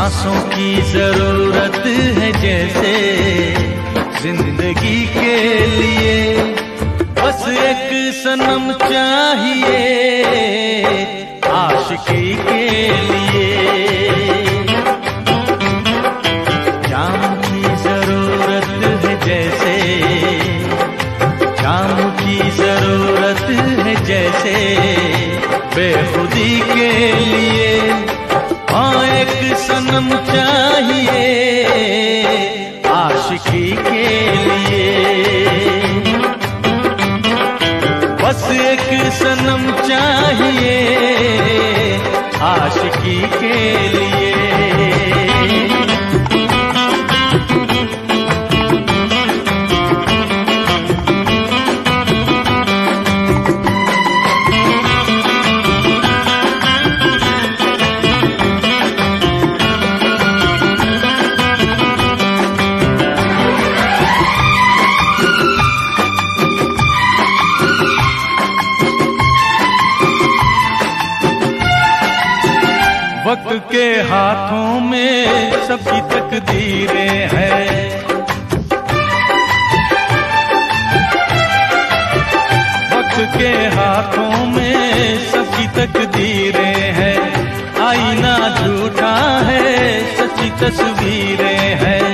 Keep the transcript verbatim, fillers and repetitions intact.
सांसों की जरूरत है जैसे जिंदगी के लिए, बस एक सनम चाहिए आशिकी के लिए। जाम की जरूरत है जैसे, जाम की जरूरत है जैसे बेखुदी के लिए। हाँ एक सनम चाहिए आशिकी के लिए, बस एक सनम चाहिए आशिकी के लिए। वक्त के हाथों में सबकी तकदीरें हैं, वक्त के हाथों में सबकी तकदीरें हैं। आईना झूठा है, सच्ची तस्वीरें हैं।